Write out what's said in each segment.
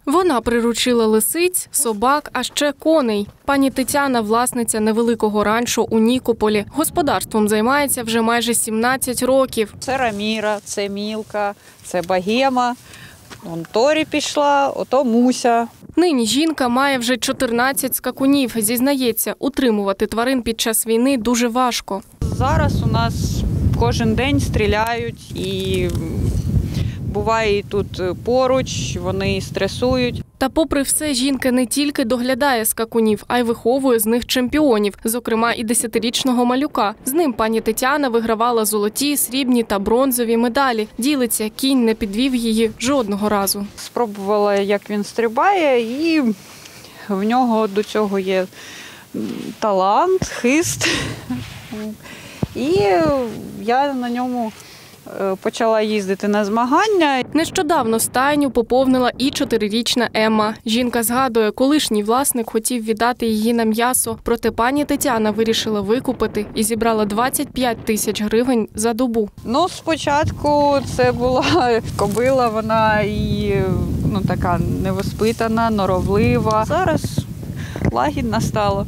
Вона приручила лисиць, собак, а ще коней. Пані Тетяна – власниця невеликого ранчо у Нікополі. Господарством займається вже майже 17 років. Це Раміра, це Мілка, це Богема, вон Торі пішла, ото Муся. Нині жінка має вже 14 скакунів. Зізнається, утримувати тварин під час війни дуже важко. Зараз у нас кожен день стріляють і буває і тут поруч, вони стресують. Та попри все, жінка не тільки доглядає скакунів, а й виховує з них чемпіонів, зокрема і 10-річного малюка. З ним пані Тетяна вигравала золоті, срібні та бронзові медалі. Ділиться, кінь не підвів її жодного разу. Спробувала, як він стрибає, і в нього до цього є талант, хист. І я на ньому почала їздити на змагання. Нещодавно стайню поповнила і 4-річна Емма. Жінка згадує, колишній власник хотів віддати її на м'ясо, проте пані Тетяна вирішила викупити і зібрала 25 тисяч гривень за добу. Спочатку це була кобила, вона і така невоспитана, норовлива. Зараз лагідна стала.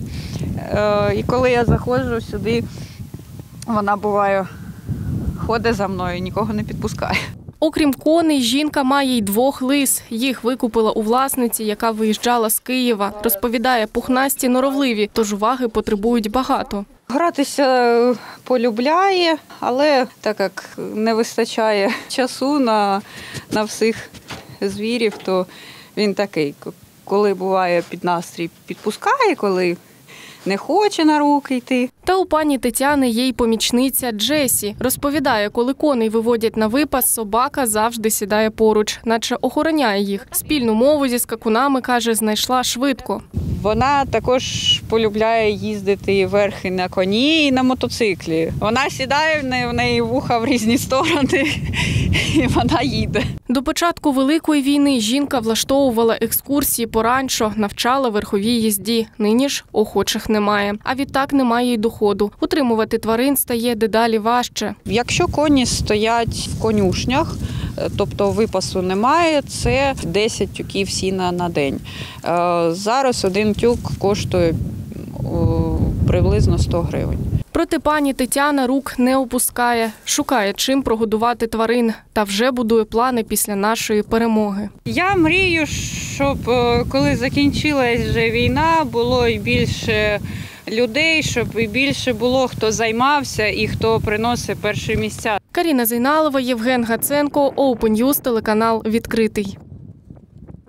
І коли я заходжу сюди, вона буває ходить за мною, нікого не підпускає. Окрім коней, жінка має й 2 лис. Їх викупила у власниці, яка виїжджала з Києва. Розповідає, пухнасті норовливі, тож уваги потребують багато. Гратися полюбляє, але так як не вистачає часу на всіх звірів, то він такий, коли буває під настрій, підпускає, коли не хоче на руки йти. Та у пані Тетяни є й помічниця Джесі. Розповідає, коли коней виводять на випас, собака завжди сідає поруч, наче охороняє їх. Спільну мову зі скакунами, каже, знайшла швидко. Вона також полюбляє їздити верхи на коні і на мотоциклі. Вона сідає, в неї вуха в різні сторони, і вона їде. До початку Великої війни жінка влаштовувала екскурсії по ранчо, навчала верховій їзді. Нині ж охочих немає. А відтак немає й доходу. Утримувати тварин стає дедалі важче. Якщо коні стоять в конюшнях, тобто випасу немає, це 10 тюків сіна на день. Зараз один тюк коштує приблизно 100 гривень. Проте пані Тетяна рук не опускає, шукає, чим прогодувати тварин та вже будує плани після нашої перемоги. Я мрію, щоб коли закінчилась вже війна, було і більше людей, щоб і більше було хто займався і хто приносить перші місця. Каріна Зейналова, Євген Гаценко, Open News, телеканал «Відкритий».